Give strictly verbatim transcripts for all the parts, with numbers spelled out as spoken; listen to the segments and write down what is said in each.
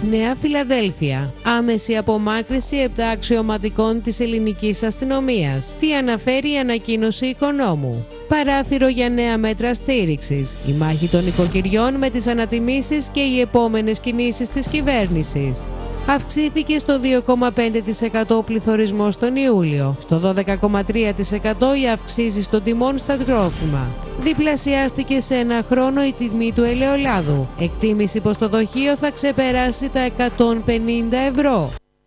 Νέα Φιλαδέλφια. Άμεση απομάκρυση επτά αξιωματικών της ελληνικής αστυνομίας. Τι αναφέρει η ανακοίνωση Οικονόμου. Παράθυρο για νέα μέτρα στήριξης. Η μάχη των οικοκυριών με τις ανατιμήσεις και οι επόμενες κινήσεις της κυβέρνησης. Αυξήθηκε στο δύο κόμμα πέντε τοις εκατό ο πληθωρισμός τον Ιούλιο. Στο δώδεκα κόμμα τρία τοις εκατό οι αυξήσεις των τιμών στα τρόφιμα. Διπλασιάστηκε σε ένα χρόνο η τιμή του ελαιολάδου. Εκτίμηση πως το δοχείο θα ξεπεράσει τα εκατόν πενήντα ευρώ.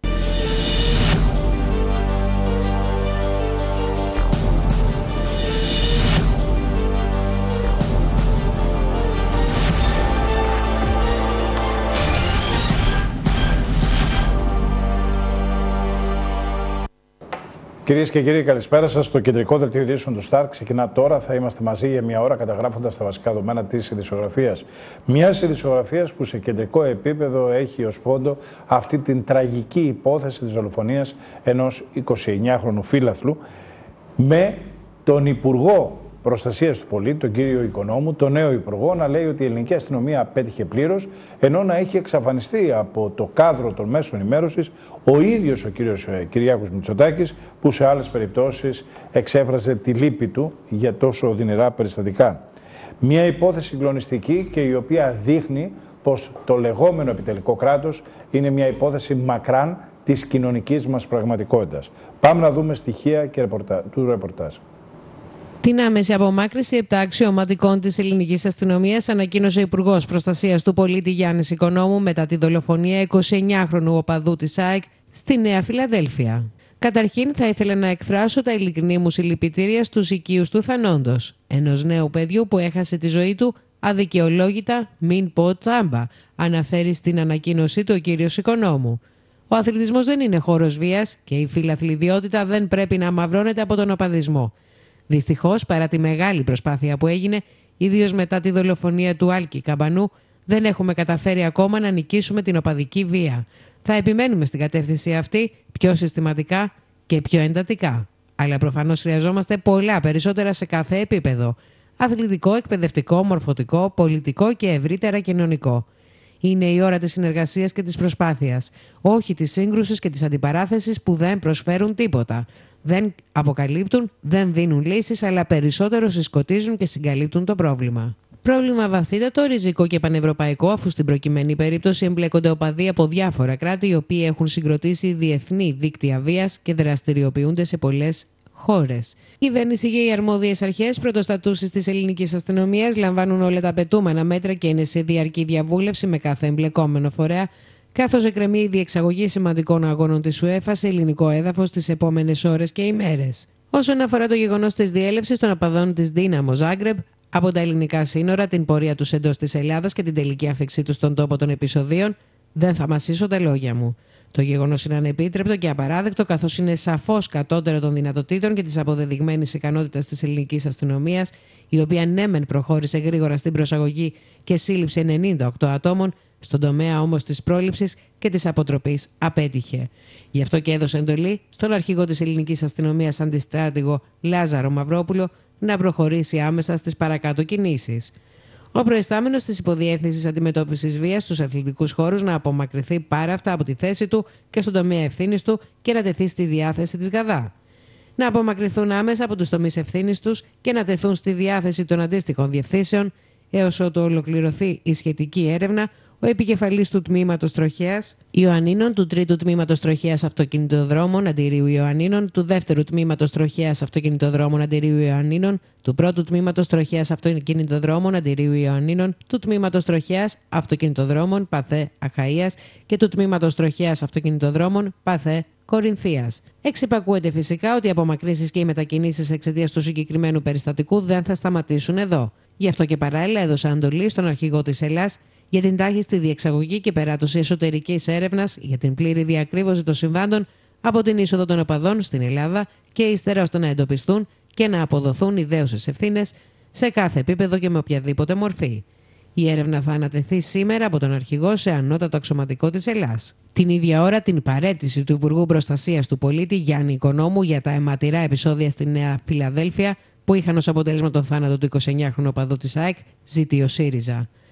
Κυρίες και κύριοι, καλησπέρα σας. Το κεντρικό δελτίο ειδήσεων του Σταρ ξεκινά τώρα. Θα είμαστε μαζί για μια ώρα καταγράφοντας τα βασικά δεδομένα της ειδησιογραφίας. Μια ειδησιογραφίας που σε κεντρικό επίπεδο έχει ως φόντο αυτή την τραγική υπόθεση της δολοφονίας ενός εικοσιεννιάχρονου φύλαθλου με τον Υπουργό Προστασίας του Πολίτη, τον κύριο Οικονόμου, τον νέο Υπουργό, να λέει ότι η ελληνική αστυνομία απέτυχε πλήρως, ενώ να έχει εξαφανιστεί από το κάδρο των μέσων ενημέρωσης ο ίδιος ο κύριος Κυριάκος Μητσοτάκης, που σε άλλες περιπτώσεις εξέφρασε τη λύπη του για τόσο οδυνηρά περιστατικά. Μια υπόθεση συγκλονιστική και η οποία δείχνει πως το λεγόμενο επιτελικό κράτος είναι μια υπόθεση μακράν της κοινωνικής μας πραγματικότητας. Πάμε να δούμε στοιχεία και ρεπορτα... του ρεπορτάζ. Την άμεση απομάκρυση επτά αξιωματικών της ελληνικής αστυνομίας ανακοίνωσε ο Υπουργός Προστασίας του Πολίτη Γιάννης Οικονόμου μετά τη δολοφονία εικοσιεννιάχρονου οπαδού της ΑΕΚ στη Νέα Φιλαδέλφια. Καταρχήν, θα ήθελα να εκφράσω τα ειλικρινή μου συλληπιτήρια στους οικείους του θανόντος, ενός νέου παιδιού που έχασε τη ζωή του αδικαιολόγητα, μην πω τσάμπα, αναφέρει στην ανακοίνωσή του ο κύριος Οικονόμου. Ο αθλητισμός δεν είναι χώρος βίας και η φιλαθλιδιότητα δεν πρέπει να αμαυρώνεται από τον οπαδισμό. Δυστυχώς, παρά τη μεγάλη προσπάθεια που έγινε, ιδίως μετά τη δολοφονία του Άλκη Καμπανού, δεν έχουμε καταφέρει ακόμα να νικήσουμε την οπαδική βία. Θα επιμένουμε στην κατεύθυνση αυτή πιο συστηματικά και πιο εντατικά. Αλλά προφανώς χρειαζόμαστε πολλά περισσότερα σε κάθε επίπεδο. Αθλητικό, εκπαιδευτικό, μορφωτικό, πολιτικό και ευρύτερα κοινωνικό. Είναι η ώρα της συνεργασίας και της προσπάθειας, όχι της σύγκρουσης και της αντιπαράθεσης που δεν προσφέρουν τίποτα. Δεν αποκαλύπτουν, δεν δίνουν λύσεις, αλλά περισσότερο συσκοτίζουν και συγκαλύπτουν το πρόβλημα. Πρόβλημα βαθύτατο, ριζικό και πανευρωπαϊκό, αφού στην προκειμένη περίπτωση εμπλέκονται οπαδοί από διάφορα κράτη, οι οποίοι έχουν συγκροτήσει διεθνή δίκτυα βίας και δραστηριοποιούνται σε πολλές χώρες. Η κυβέρνηση και οι αρμόδιες αρχές πρωτοστατούσης της ελληνικής αστυνομίας λαμβάνουν όλα τα απαιτούμενα μέτρα και είναι σε διαρκή διαβούλευση με κάθε εμπλεκόμενο φορέα, καθώς εκκρεμεί η διεξαγωγή σημαντικών αγώνων της UEFA σε ελληνικό έδαφος τις επόμενες ώρες και ημέρες. Όσον αφορά το γεγονός της διέλευσης των οπαδών της Δίναμο Ζάγκρεμπ από τα ελληνικά σύνορα, την πορεία τους εντός της Ελλάδας και την τελική άφιξή τους στον τόπο των επεισοδίων, δεν θα μασίσω τα λόγια μου. Το γεγονός είναι ανεπίτρεπτο και απαράδεκτο, καθώς είναι σαφώς κατώτερο των δυνατοτήτων και της αποδεδειγμένης ικανότητας της ελληνικής αστυνομίας, η οποία ναι μεν προχώρησε γρήγορα στην προσαγωγή και σύλληψη ενενήντα οκτώ ατόμων, στον τομέα όμως της πρόληψης και της αποτροπής απέτυχε. Γι' αυτό και έδωσε εντολή στον αρχηγό της ελληνικής αστυνομίας αντιστράτηγο Λάζαρο Μαυρόπουλο να προχωρήσει άμεσα στις παρακάτω κινήσεις. Ο προϊστάμενος της Υποδιεύθυνσης Αντιμετώπισης Βίας στους αθλητικούς χώρους να απομακρυνθεί πάρα αυτά από τη θέση του και στον τομέα ευθύνης του και να τεθεί στη διάθεση της ΓΑΔΑ. Να απομακρυνθούν άμεσα από τους τομείς ευθύνης τους και να τεθούν στη διάθεση των αντίστοιχων διευθύνσεων έως ότου ολοκληρωθεί η σχετική έρευνα. Ο επικεφαλής του τμήματος τροχέας Ιωαννίνων, του τρίτου τμήματος τροχέας αυτοκινητοδρόμων Αντιρίου Ιωαννίνων, του δεύτερου τμήματος τροχέας αυτοκινητοδρόμων Αντιρίου Ιωαννίνων, του πρώτου τμήματος τροχέας αυτοκινητοδρόμων Αντιρίου Ιωαννίνων, του τμήματος τροχέας αυτοκινητοδρόμων Παθέ Αχαΐας και του τμήματος τροχέας αυτοκινητοδρόμων Παθέ Κορινθίας. Εξυπακούεται φυσικά ότι οι απομακρύνσεις και οι μετακινήσεις εξαιτίας του συγκεκριμένου περιστατικού δεν θα σταματήσουν εδώ. Γι' αυτό και παράλληλα έδωσα εντολή στον αρχηγό της Ελλάς για την τάχιστη διεξαγωγή και περάτωση εσωτερικής έρευνας για την πλήρη διακρύβωση των συμβάντων από την είσοδο των οπαδών στην Ελλάδα και ύστερα ώστε να εντοπιστούν και να αποδοθούν ιδέουσες ευθύνες σε κάθε επίπεδο και με οποιαδήποτε μορφή. Η έρευνα θα ανατεθεί σήμερα από τον αρχηγό σε ανώτατο αξιωματικό της Ελλάς. Την ίδια ώρα, την παραίτηση του Υπουργού Προστασίας του Πολίτη Γιάννη Οικονόμου για τα αιματηρά επεισόδια στη Νέα Φιλαδέλφια που είχαν ως αποτέλεσμα τον θάνατο του εικοσιεννιάχρονου οπαδού της ΑΕΚ, ζητεί ο ΣΥΡΙΖΑ.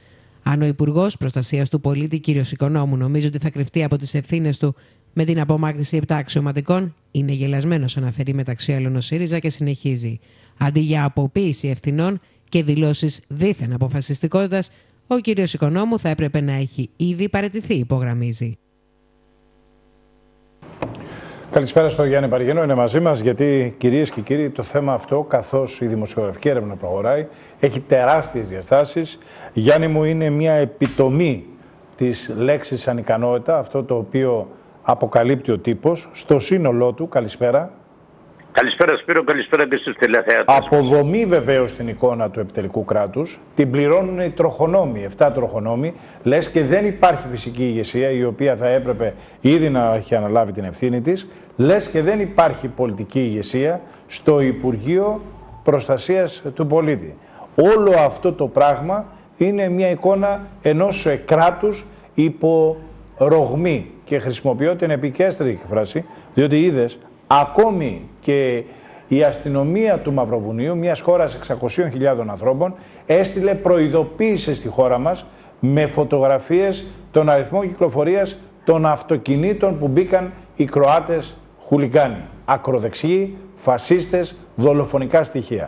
Αν ο Υπουργός Προστασίας του Πολίτη, κ. Οικονόμου, νομίζει ότι θα κρυφτεί από τις ευθύνες του με την απομάκρυνση επτά αξιωματικών, είναι γελασμένος, αναφέρει μεταξύ άλλων ο ΣΥΡΙΖΑ και συνεχίζει. Αντί για αποποίηση ευθυνών και δηλώσεις δίθεν αποφασιστικότητας, ο κ. Οικονόμου θα έπρεπε να έχει ήδη παραιτηθεί, υπογραμμίζει. Καλησπέρα στο Γιάννη Παργενό, είναι μαζί μας, γιατί κυρίες και κύριοι το θέμα αυτό, καθώς η δημοσιογραφική έρευνα προχωράει, έχει τεράστιες διαστάσεις. Γιάννη μου, είναι μια επιτομή της λέξης ανικανότητα, αυτό το οποίο αποκαλύπτει ο τύπος στο σύνολό του. Καλησπέρα. Καλησπέρα Σπύρο, καλησπέρα και στους τηλεθεατές. Αποδομεί βεβαίως την εικόνα του επιτελικού κράτους, την πληρώνουν οι τροχονόμοι, εφτά τροχονόμοι, λες και δεν υπάρχει φυσική ηγεσία η οποία θα έπρεπε ήδη να έχει αναλάβει την ευθύνη της, λες και δεν υπάρχει πολιτική ηγεσία στο Υπουργείο Προστασίας του Πολίτη. Όλο αυτό το πράγμα είναι μια εικόνα ενός κράτους υπό ρογμή, και χρησιμοποιώ την επικέστρικη φράση, διότι είδες ακόμη και η αστυνομία του Μαυροβουνίου, μιας χώρας εξακόσιες χιλιάδες ανθρώπων, έστειλε προειδοποίηση στη χώρα μας με φωτογραφίες των αριθμών κυκλοφορίας των αυτοκινήτων που μπήκαν οι Κροάτες χουλιγκάνοι. Ακροδεξιοί, φασίστες, δολοφονικά στοιχεία.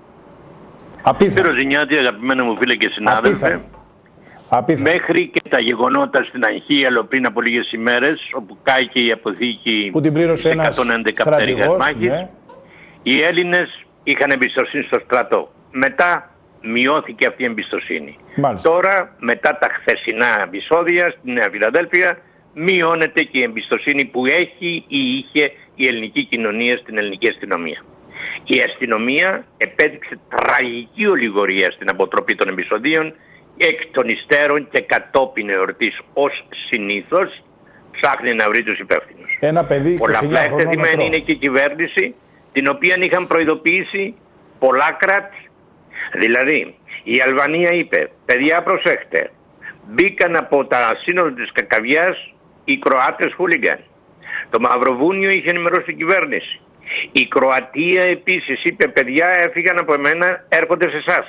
Απίθανο. Σπύρο Ζηνιάτη, αγαπημένα μου φίλε και συνάδελφε, Απίθανο. μέχρι και τα γεγονότα στην Αγχίαλο πριν από λίγες ημέρες, όπου κάηκε η αποθήκη που την πλήρωσε ένας εκατόν έντεκα πτέρυγας μάχης, ναι. Οι Έλληνες είχαν εμπιστοσύνη στο στρατό. Μετά μειώθηκε αυτή η εμπιστοσύνη. Μάλιστα. Τώρα, μετά τα χθεσινά επεισόδια στη Νέα Φιλαδέλφια, μειώνεται και η εμπιστοσύνη που έχει ή είχε η ελληνική κοινωνία στην ελληνική αστυνομία. Η αστυνομία επέδειξε τραγική ολιγορία στην αποτροπή των επεισοδίων, εκ των υστέρων και κατόπιν εορτής, ως συνήθως ψάχνει να βρει τους υπεύθυνους. Ένα παιδί πολλαπλά εκτεθειμένη είναι και η κυβέρνηση, την οποία είχαν προειδοποιήσει πολλά κράτη. Δηλαδή, η Αλβανία είπε, παιδιά προσέχτε, μπήκαν από τα σύνορα της Κακαβιάς οι Κροάτες χούλιγκαν. Το Μαυροβούνιο είχε ενημερώσει την κυβέρνηση. Η Κροατία επίσης είπε, παιδιά έφυγαν από εμένα, έρχονται σε εσάς.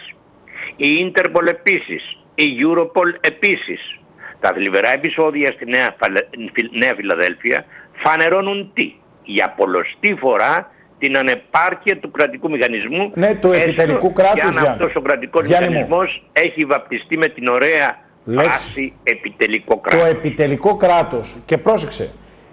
Η Ίντερπολ επίσης, η Europol επίσης. Τα θλιβερά επεισόδια στη Νέα, Νέα Φιλαδέλφια φανερώνουν τι? Για πολλοστή φορά την ανεπάρκεια του κρατικού μηχανισμού. Ναι, του επιτελικού κράτους, και αν Γιάννη. αυτός ο κρατικός Γιάννη μηχανισμός μου. έχει βαπτιστεί με την ωραία φράση επιτελικό κράτος. Το επιτελικό κράτος. Και πρόσεξε,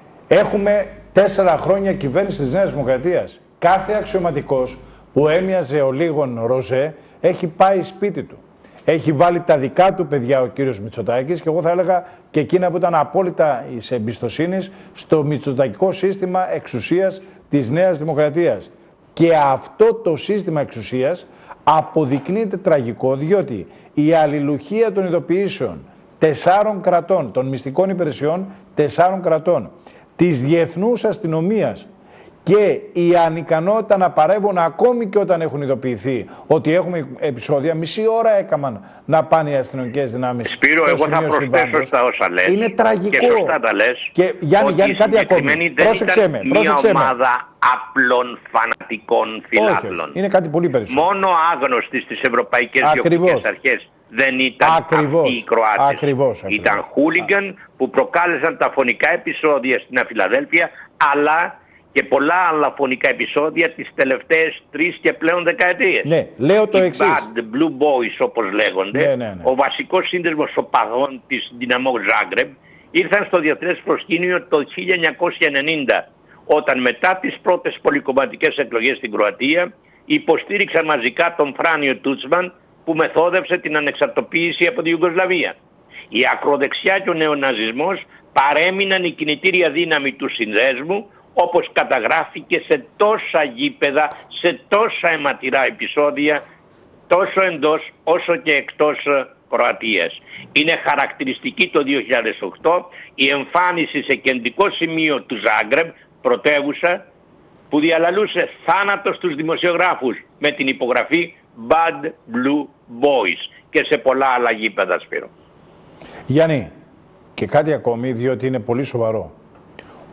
έχουμε τέσσερα χρόνια κυβέρνηση της Νέας Δημοκρατίας. Κάθε αξιωματικός που έμοιαζε ο λίγον Ροζέ έχει πάει σπίτι του. Έχει βάλει τα δικά του παιδιά ο κύριος Μητσοτάκης, και εγώ θα έλεγα και εκείνα που ήταν απόλυτα εις εμπιστοσύνης στο μητσοτακικό σύστημα εξουσίας της Νέας Δημοκρατίας. Και αυτό το σύστημα εξουσίας αποδεικνύεται τραγικό, διότι η αλληλουχία των ειδοποιήσεων τεσσάρων κρατών, των μυστικών υπηρεσιών τεσσάρων κρατών, της διεθνούς αστυνομίας και η ανικανότητα να παρέμβουν ακόμη και όταν έχουν ειδοποιηθεί ότι έχουμε επεισόδια, μισή ώρα έκαναν να πάνε οι αστυνομικές δυνάμεις. Σπύρο, εγώ θα προσθέσω στα όσα λες. Είναι τραγικό. Και σωστά τα λες. Και Γιάννη, Γιάννη κάτι ακόμη. Πρόσεξέ με. Μια ομάδα απλών φανατικών φιλάθλων. Είναι κάτι πολύ περισσότερο. Μόνο άγνωστοι στις ευρωπαϊκές διοικητικές αρχές δεν ήταν ακριβώς, αυτοί οι Κροάτες. Ακριβώς, ακριβώς. Ήταν χούλιγκαν που προκάλεσαν τα φωνικά επεισόδια στην Αφιλαδέλφια, αλλά και πολλά άλλα φωνικά επεισόδια τις τελευταίες τρεις και πλέον δεκαετίες. Ναι, λέω το εξής. Οι Bad Blue Boys, όπως λέγονται, ναι, ναι, ναι. ο βασικός σύνδεσμος οπαδών της Δυναμό Ζάγκρεμπ, ήρθαν στο διεθνές προσκήνιο το χίλια εννιακόσια ενενήντα, όταν μετά τις πρώτες πολυκομματικές εκλογές στην Κροατία υποστήριξαν μαζικά τον Φράνιο Τούτσμαν, που μεθόδευσε την ανεξαρτοποίηση από τη Ιουγκοσλαβία. Η ακροδεξιά και ο νεοναζισμός παρέμειναν η κινητήρια δύναμη του συνδέσμου, όπως καταγράφηκε σε τόσα γήπεδα, σε τόσα αιματηρά επεισόδια, τόσο εντός όσο και εκτός Κροατίας. Είναι χαρακτηριστική το δύο χιλιάδες οκτώ η εμφάνιση σε κεντρικό σημείο του Ζάγκρεμπ, πρωτεύουσα, που διαλαλούσε θάνατο στους δημοσιογράφους με την υπογραφή Bad Blue Boys, και σε πολλά άλλα γήπεδα, Σπύρο. Γιάννη, και κάτι ακόμη, διότι είναι πολύ σοβαρό.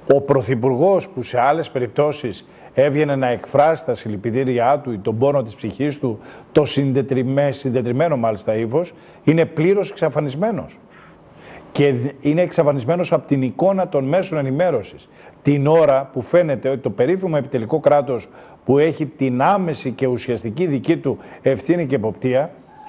Ο Πρωθυπουργός που σε άλλες περιπτώσεις έβγαινε να εκφράσει τα συλληπιτήριά του ή τον πόνο της ψυχής του, το συντετριμένο μάλιστα ύφος, είναι πλήρως εξαφανισμένος. Και είναι εξαφανισμένος από την εικόνα των μέσων ενημέρωσης. Την ώρα που φαίνεται ότι το περίφημο επιτελικό κράτος που έχει την άμεση και ουσιαστική δική του ευθύνη και εποπτεία,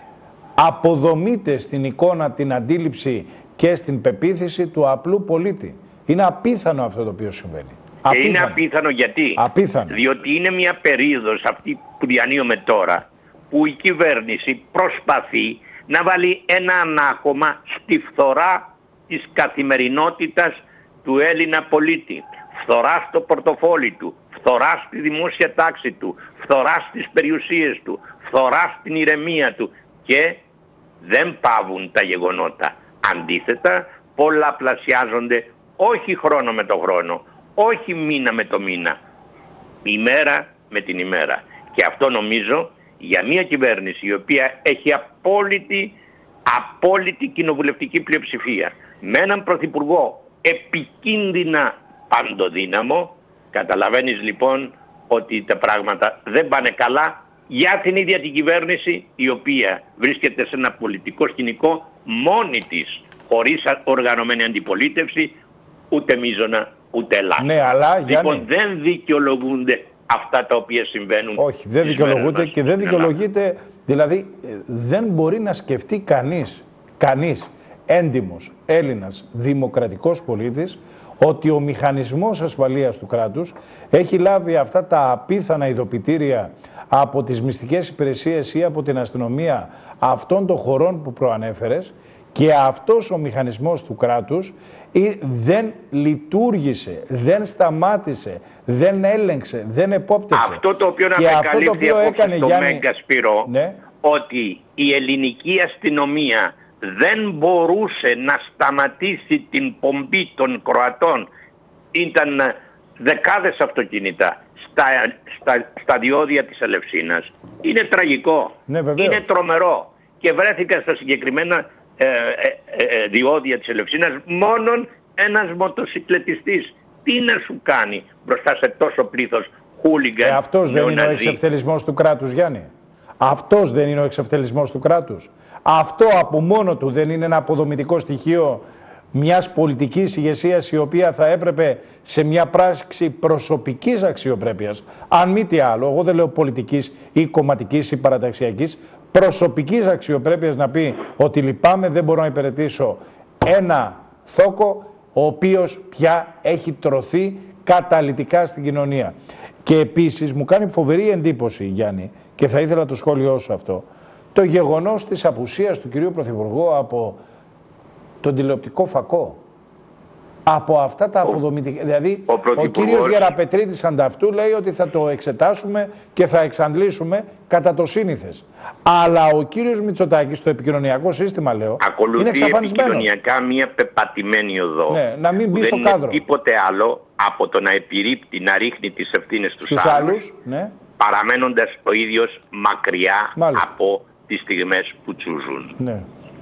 αποδομείται στην εικόνα, την αντίληψη και στην πεποίθηση του απλού πολίτη. Είναι απίθανο αυτό το οποίο συμβαίνει. Και Απίθανο. είναι απίθανο γιατί. Απίθανο. Διότι είναι μια περίοδος αυτή που διανύουμε τώρα, που η κυβέρνηση προσπαθεί να βάλει ένα ανάκωμα στη φθορά της καθημερινότητας του Έλληνα πολίτη. Φθορά στο πορτοφόλι του, φθορά στη δημόσια τάξη του, φθορά στις περιουσίες του, φθορά στην ηρεμία του, και δεν παύουν τα γεγονότα. Αντίθετα, πολλαπλασιάζονται όχι χρόνο με το χρόνο, όχι μήνα με το μήνα, ημέρα με την ημέρα. Και αυτό νομίζω για μια κυβέρνηση η οποία έχει απόλυτη, απόλυτη κοινοβουλευτική πλειοψηφία, με έναν πρωθυπουργό επικίνδυνα παντοδύναμο, καταλαβαίνεις λοιπόν ότι τα πράγματα δεν πάνε καλά για την ίδια την κυβέρνηση, η οποία βρίσκεται σε ένα πολιτικό σκηνικό μόνη της, χωρίς οργανωμένη αντιπολίτευση, ούτε μείζωνα ούτε Ελλάδα. Ναι, αλλά, λοιπόν, Γιάννη, δεν δικαιολογούνται αυτά τα οποία συμβαίνουν. όχι, δεν δικαιολογούνται και δεν δικαιολογείται, δηλαδή δεν μπορεί να σκεφτεί κανείς, κανείς έντιμος Έλληνας δημοκρατικός πολίτης, ότι ο μηχανισμός ασφαλείας του κράτους έχει λάβει αυτά τα απίθανα ειδοποιητήρια από τις μυστικές υπηρεσίες ή από την αστυνομία αυτών των χωρών που προανέφερες, και αυτός ο μηχανισμός του κράτους δεν λειτουργήσε, δεν σταμάτησε, δεν έλεγξε, δεν επόπτευσε. Αυτό το οποίο να και με αυτό το οποίο έκανε, στο Γιάννη, Μέγκα Σπυρό, ναι, ότι η ελληνική αστυνομία δεν μπορούσε να σταματήσει την πομπή των Κροατών. Ήταν δεκάδες αυτοκίνητα στα, στα, στα διόδια της Ελευσίνας. Είναι τραγικό, ναι, είναι τρομερό. Και βρέθηκα στα συγκεκριμένα ε, ε, ε, διόδια της Ελευσίνας μόνον ένας μοτοσυκλετιστής. Τι να σου κάνει μπροστά σε τόσο πλήθος χούλιγκαν? Ε, αυτός δεν είναι ο εξευτελισμός του κράτους, Γιάννη. Αυτός δεν είναι ο εξευτελισμός του κράτους. Αυτό από μόνο του δεν είναι ένα αποδομητικό στοιχείο μιας πολιτικής ηγεσίας, η οποία θα έπρεπε σε μια πράξη προσωπικής αξιοπρέπειας, αν μη τι άλλο, εγώ δεν λέω πολιτικής ή κομματικής ή παραταξιακής, προσωπικής αξιοπρέπειας, να πει ότι λυπάμαι, δεν μπορώ να υπηρετήσω ένα θόκο ο οποίος πια έχει τρωθεί καταλυτικά στην κοινωνία. Και επίσης μου κάνει φοβερή εντύπωση, Γιάννη, και θα ήθελα το σχόλιο σου αυτό, το γεγονός της απουσίας του κυρίου Πρωθυπουργού από τον τηλεοπτικό φακό. Από αυτά τα αποδομητικά. Δηλαδή, ο, ο κύριος Γεραπετρίτης ανταυτού λέει ότι θα το εξετάσουμε και θα εξαντλήσουμε κατά το σύνηθες. Αλλά ο κύριος Μητσοτάκης, στο επικοινωνιακό σύστημα, λέω, ακολουθεί είναι εξαφανισμένος. Επικοινωνιακά μια πεπατημένη οδό. Ναι, να μην μπει στο δεν κάδρο. Είναι τίποτε άλλο από το να επιρρύπτει, να ρίχνει τις ευθύνες στους, στους άλλους, άλλους, ναι, παραμένοντας ο ίδιος μακριά, μάλιστα, από τις στιγμές που τσούζουν. Ναι.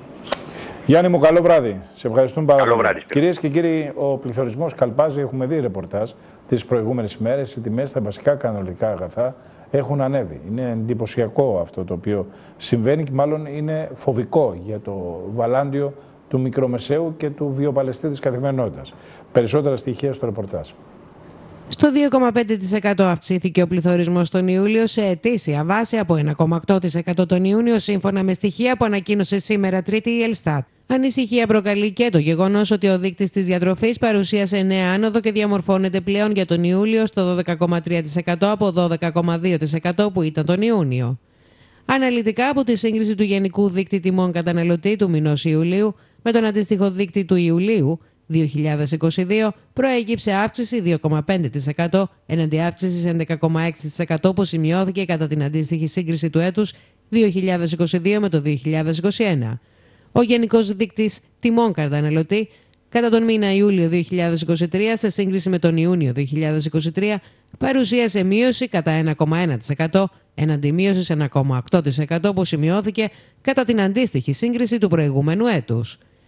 Γιάννη μου, καλό βράδυ. Σε ευχαριστούμε πάρα καλό πολύ. Βράδυ, κυρίες και κύριοι, ο πληθωρισμός καλπάζει. Έχουμε δει ρεπορτάζ τις προηγούμενες ημέρες. Οι τιμές στα βασικά κανονικά αγαθά έχουν ανέβει. Είναι εντυπωσιακό αυτό το οποίο συμβαίνει και μάλλον είναι φοβικό για το βαλάντιο του μικρομεσαίου και του βιοπαλαιστή της καθημερινότητας. Περισσότερα στοιχεία στο ρεπορτάζ. Στο δύο κόμμα πέντε τοις εκατό αυξήθηκε ο πληθωρισμός τον Ιούλιο σε ετήσια βάση από ένα κόμμα οκτώ τοις εκατό τον Ιούνιο, σύμφωνα με στοιχεία που ανακοίνωσε σήμερα Τρίτη η Ελστάτ. Ανησυχία προκαλεί και το γεγονός ότι ο δείκτης της διατροφής παρουσίασε νέα άνοδο και διαμορφώνεται πλέον για τον Ιούλιο στο δώδεκα κόμμα τρία τοις εκατό από δώδεκα κόμμα δύο τοις εκατό που ήταν τον Ιούνιο. Αναλυτικά από τη σύγκριση του Γενικού Δείκτη Τιμών Καταναλωτή του μηνός Ιουλίου με τον αντίστοιχο δείκτη του Ιουλίου δύο χιλιάδες είκοσι δύο, προέκυψε αύξηση δύο κόμμα πέντε τοις εκατό εναντί αύξησης έντεκα κόμμα έξι τοις εκατό που σημειώθηκε κατά την αντίστοιχη σύγκριση του έτους δύο χιλιάδες είκοσι δύο με το δύο χιλιάδες είκοσι ένα. Ο Γενικός Δείκτης Τιμών Καταναλωτή κατά τον μήνα Ιούλιο δύο χιλιάδες είκοσι τρία σε σύγκριση με τον Ιούνιο δύο χιλιάδες είκοσι τρία παρουσίασε μείωση κατά ένα κόμμα ένα τοις εκατό εναντί μείωσης ένα κόμμα οκτώ τοις εκατό που σημειώθηκε κατά την αντίστοιχη σύγκριση του προηγούμενου έτους.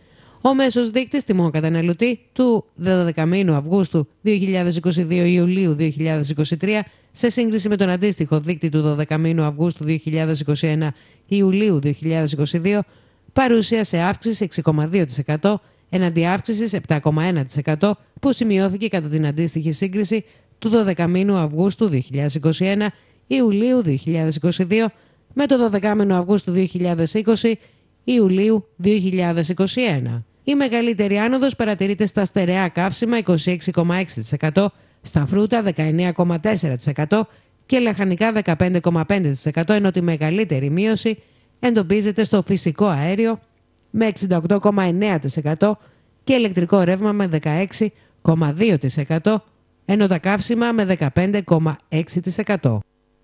Ο μέσος δείκτης τιμών καταναλωτή του δωδεκαμήνου Αυγούστου δύο χιλιάδες είκοσι δύο Ιουλίου δύο χιλιάδες είκοσι τρία σε σύγκριση με τον αντίστοιχο δείκτη του δωδεκαμήνου Αυγούστου δύο χιλιάδες είκοσι ένα Ιουλίου δύο χιλιάδες είκοσι δύο παρουσίασε αύξηση έξι κόμμα δύο τοις εκατό εναντί αύξησης επτά κόμμα ένα τοις εκατό που σημειώθηκε κατά την αντίστοιχη σύγκριση του δωδεκαμήνου Αυγούστου δύο χιλιάδες είκοσι ένα Ιουλίου δύο χιλιάδες είκοσι δύο με το δωδεκάμηνο Αυγούστου δύο χιλιάδες είκοσι Ιουλίου δύο χιλιάδες είκοσι ένα. Η μεγαλύτερη άνοδος παρατηρείται στα στερεά καύσιμα είκοσι έξι κόμμα έξι τοις εκατό, στα φρούτα δεκαεννέα κόμμα τέσσερα τοις εκατό και λαχανικά δεκαπέντε κόμμα πέντε τοις εκατό, ενώ τη μεγαλύτερη μείωση εντοπίζεται στο φυσικό αέριο με εξήντα οκτώ κόμμα εννέα τοις εκατό και ηλεκτρικό ρεύμα με δεκαέξι κόμμα δύο τοις εκατό, ενώ τα καύσιμα με δεκαπέντε κόμμα έξι τοις εκατό.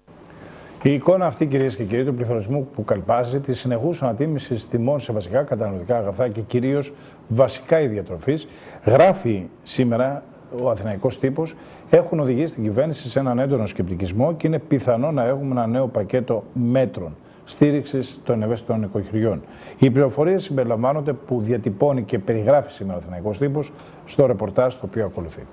Η εικόνα αυτή, κυρίες και κύριοι, του πληθωρισμού που καλπάζει τη συνεχούς ανατίμησης τιμών σε βασικά καταναλωτικά αγαθά και κυρίως βασικά ιδιατροφής, γράφει σήμερα ο αθηναϊκός τύπος, έχουν οδηγήσει την κυβέρνηση σε έναν έντονο σκεπτικισμό και είναι πιθανό να έχουμε ένα νέο πακέτο μέτρων στήριξης των ευαίσθητων νοικοκυριών. Οι πληροφορίες συμπεριλαμβάνονται που διατυπώνει και περιγράφει σήμερα ο αθηναϊκός τύπος στο ρεπορτάζ το οποίο ακολουθεί.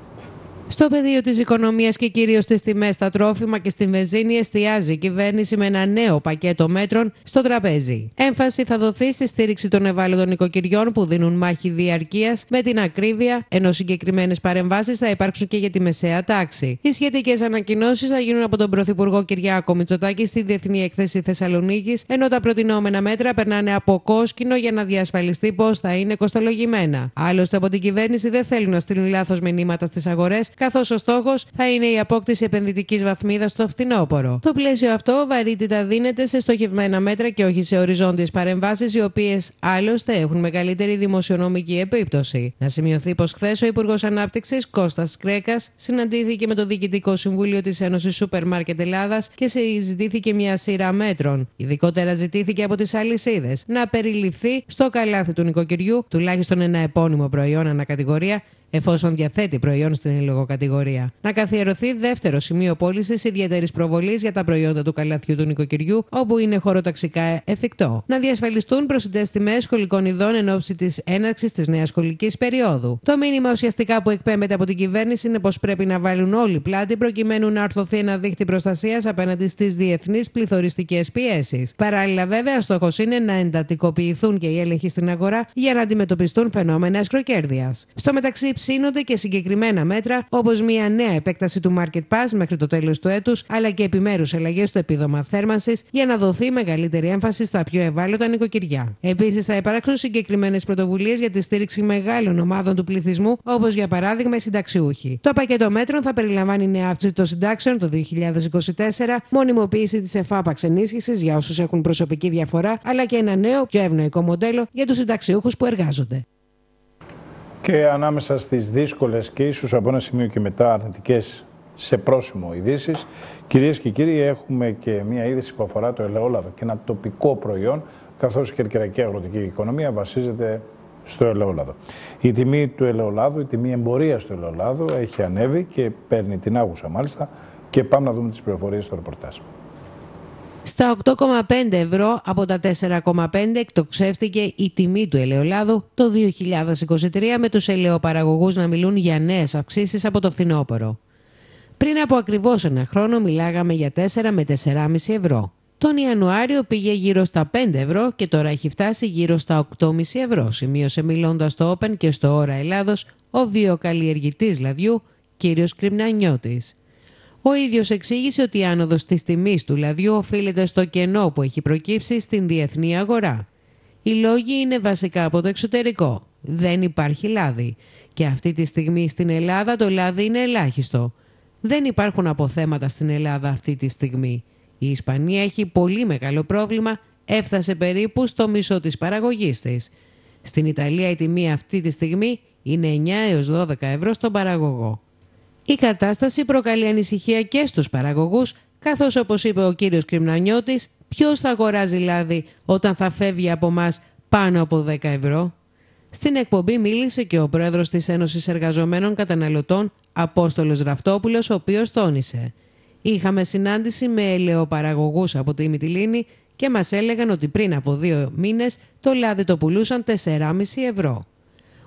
Στο πεδίο της οικονομίας και κυρίως στις τιμές στα τρόφιμα και στη βενζίνη εστιάζει η κυβέρνηση με ένα νέο πακέτο μέτρων στο τραπέζι. Έμφαση θα δοθεί στη στήριξη των ευάλωτων νοικοκυριών που δίνουν μάχη διαρκείας με την ακρίβεια, ενώ συγκεκριμένες παρεμβάσεις θα υπάρξουν και για τη μεσαία τάξη. Οι σχετικές ανακοινώσεις θα γίνουν από τον Πρωθυπουργό Κυριάκο Μητσοτάκη στη Διεθνή Έκθεση Θεσσαλονίκης, ενώ τα προτινόμενα μέτρα περνάνε από κόσκινο για να διασφαλιστεί πως θα είναι κοστολογημένα. Άλλωστε, από την κυβέρνηση δεν θέλουν να στείλουν λάθος μηνύματα στις αγορές, καθώς ο στόχος θα είναι η απόκτηση επενδυτικής βαθμίδας στο φθινόπωρο. Το πλαίσιο αυτό βαρύτητα δίνεται σε στοχευμένα μέτρα και όχι σε οριζόντιες παρεμβάσεις, οι οποίες άλλωστε έχουν μεγαλύτερη δημοσιονομική επίπτωση. Να σημειωθεί πως χθες ο Υπουργός Ανάπτυξης Κώστας Κρέκας συναντήθηκε με το Διοικητικό Συμβούλιο της Ένωσης Σούπερ Μάρκετ Ελλάδας και συζητήθηκε μια σειρά μέτρων. Ειδικότερα ζητήθηκε από τις αλυσίδες να περιληφθεί στο καλάθι του νοικοκυριού τουλάχιστον ένα επώνυμο προϊόν ανακατηγορία, εφόσον διαθέτει προϊόν στην ηλογοκατηγορία. Να καθιερωθεί δεύτερο σημείο πώλησης ιδιαίτερης προβολής για τα προϊόντα του καλαθιού του νοικοκυριού, όπου είναι χωροταξικά εφικτό. Να διασφαλιστούν προσιτές τιμές σχολικών ειδών εν ώψη της έναρξης της νέας σχολικής περίοδου. Το μήνυμα ουσιαστικά που εκπέμπεται από την κυβέρνηση είναι πως πρέπει να βάλουν όλοι πλάτη προκειμένου να ορθωθεί ένα δίχτυ προστασίας απέναντι στις διεθνείς πληθωριστικές πιέσεις. Παράλληλα, βέβαια, στόχος είναι να εντατικοποιηθούν και οι έλεγχοι στην αγορά για να αντιμετωπιστούν φαινόμενα ασκροκέρδειας. Στο μεταξύ, ψήνονται και συγκεκριμένα μέτρα, όπως μια νέα επέκταση του Market Pass μέχρι το τέλος του έτους, αλλά και επιμέρους αλλαγές στο επίδομα θέρμανσης για να δοθεί μεγαλύτερη έμφαση στα πιο ευάλωτα νοικοκυριά. Επίσης, θα υπάρξουν συγκεκριμένες πρωτοβουλίες για τη στήριξη μεγάλων ομάδων του πληθυσμού, όπως για παράδειγμα οι συνταξιούχοι. Το πακέτο μέτρων θα περιλαμβάνει νέα αύξηση των συντάξεων το δύο χιλιάδες είκοσι τέσσερα, μονιμοποίηση της εφάπαξ ενίσχυσης για όσους έχουν προσωπική διαφορά, αλλά και ένα νέο, πιο ευνοϊκό μοντέλο για τους συνταξιούχους που εργάζονται. Και ανάμεσα στις δύσκολες και ίσως από ένα σημείο και μετά αρνητικές σε πρόσημο ειδήσεις, κυρίες και κύριοι, έχουμε και μια είδηση που αφορά το ελαιόλαδο και ένα τοπικό προϊόν, καθώς η κερκυραϊκή αγροτική οικονομία βασίζεται στο ελαιόλαδο. Η τιμή του ελαιολάδου, η τιμή εμπορίας του ελαιολάδου έχει ανέβει και παίρνει την άγουσα μάλιστα, και πάμε να δούμε τις πληροφορίες στο ρεπορτάζ. Στα οκτώ κόμμα πέντε ευρώ από τα τέσσερα κόμμα πέντε εκτοξεύτηκε η τιμή του ελαιολάδου το δύο χιλιάδες είκοσι τρία, με τους ελαιοπαραγωγούς να μιλούν για νέες αυξήσεις από το φθινόπωρο. Πριν από ακριβώς ένα χρόνο μιλάγαμε για τέσσερα με τέσσερα κόμμα πέντε ευρώ. Τον Ιανουάριο πήγε γύρω στα πέντε ευρώ και τώρα έχει φτάσει γύρω στα οκτώ κόμμα πέντε ευρώ, σημείωσε μιλώντας στο Open και στο Ώρα Ελλάδος ο βιοκαλλιεργητής λαδιού κ. Κρυμνανιώτης. Ο ίδιος εξήγησε ότι η άνοδος της τιμής του λαδιού οφείλεται στο κενό που έχει προκύψει στην διεθνή αγορά. Οι λόγοι είναι βασικά από το εξωτερικό. Δεν υπάρχει λάδι. Και αυτή τη στιγμή στην Ελλάδα το λάδι είναι ελάχιστο. Δεν υπάρχουν αποθέματα στην Ελλάδα αυτή τη στιγμή. Η Ισπανία έχει πολύ μεγάλο πρόβλημα, έφτασε περίπου στο μισό της παραγωγής της. Στην Ιταλία η τιμή αυτή τη στιγμή είναι εννιά έως δώδεκα ευρώ στον παραγωγό. Η κατάσταση προκαλεί ανησυχία και στους παραγωγούς, καθώς όπως είπε ο κύριος Κρυμνανιώτης, ποιος θα αγοράζει λάδι όταν θα φεύγει από μας πάνω από δέκα ευρώ. Στην εκπομπή μίλησε και ο πρόεδρος της Ένωσης Εργαζομένων Καταναλωτών, Απόστολος Ραυτόπουλος, ο οποίος τόνισε: «Είχαμε συνάντηση με ελαιοπαραγωγούς από τη Μυτιλήνη και μας έλεγαν ότι πριν από δύο μήνες το λάδι το πουλούσαν τέσσερα κόμμα πέντε ευρώ.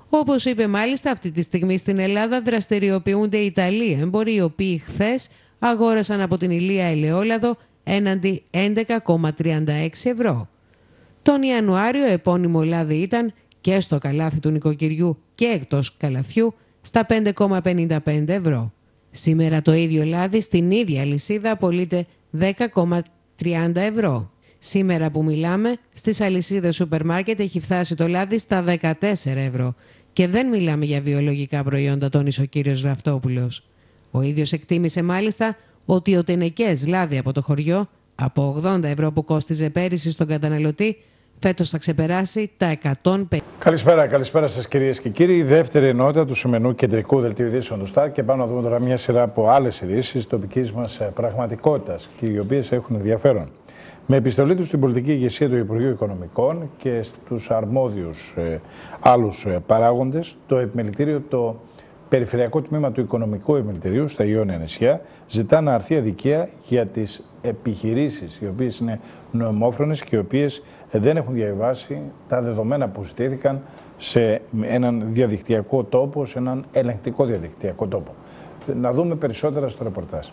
Όπως είπε μάλιστα, αυτή τη στιγμή στην Ελλάδα δραστηριοποιούνται Ιταλοί εμποροί, οι οποίοι χθες αγόρασαν από την Ηλία ελαιόλαδο έναντι έντεκα κόμμα τριάντα έξι ευρώ. Τον Ιανουάριο επώνυμο λάδι ήταν και στο καλάθι του νοικοκυριού και εκτός καλαθιού στα πέντε κόμμα πενήντα πέντε ευρώ. Σήμερα το ίδιο λάδι στην ίδια αλυσίδα πωλείται δέκα κόμμα τριάντα ευρώ. Σήμερα που μιλάμε, στις αλυσίδες σούπερ μάρκετ έχει φτάσει το λάδι στα δεκατέσσερα ευρώ. Και δεν μιλάμε για βιολογικά προϊόντα, τόνισε ο κύριος Ραυτόπουλος. Ο ίδιος εκτίμησε μάλιστα ότι ο τενεκές λάδι από το χωριό, από ογδόντα ευρώ που κόστιζε πέρυσι στον καταναλωτή, φέτος θα ξεπεράσει τα εκατόν πενήντα. Καλησπέρα, καλησπέρα σας κυρίες και κύριοι. Η δεύτερη ενότητα του σημερινού κεντρικού δελτίου ειδήσεων του Σταρ, και πάμε να δούμε τώρα μια σειρά από άλλες ειδήσεις τοπικής μας πραγματικότητας και οι οποίες έχουν ενδιαφέρον. Με επιστολή του στην πολιτική ηγεσία του Υπουργείου Οικονομικών και στους αρμόδιους ε, άλλους ε, παράγοντες, το επιμελητήριο, το Περιφερειακό Τμήμα του Οικονομικού Επιμελητηρίου στα Ιόνια νησιά, ζητά να αρθεί αδικία για τις επιχειρήσεις οι οποίες είναι νομιμόφρονες και οι οποίες δεν έχουν διαβιβάσει τα δεδομένα που ζητήθηκαν σε έναν διαδικτυακό τόπο, σε έναν ελεγκτικό διαδικτυακό τόπο. Να δούμε περισσότερα στο ρεπορτάζ.